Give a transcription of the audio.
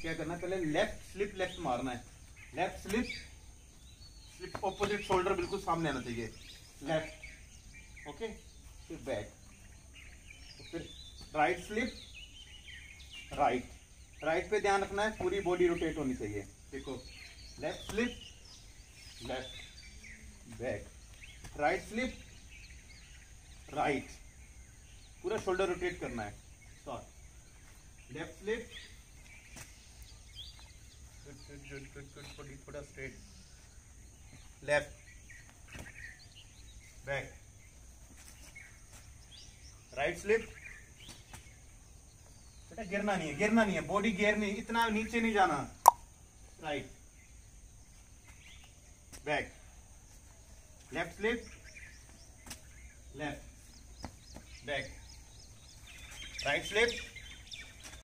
क्या करना है, पहले लेफ्ट स्लिप लेफ्ट मारना है, left slip slip opposite shoulder बिल्कुल सामने आना चाहिए, लेफ्ट, ओके, फिर बैक, फिर राइट स्लिप राइट, राइट पे ध्यान रखना है, पूरी बॉडी रोटेट होनी चाहिए। देखो left slip left back, right slip right, पूरा शोल्डर रोटेट करना है। स्टार्ट, लेफ्ट स्लिप, गुड, थोड़ा straight, left back, right slip, बेटा गिरना नहीं है, गिरना नहीं है, बॉडी गियर नहीं, इतना नीचे नहीं जाना, right back, left slip left back, right slip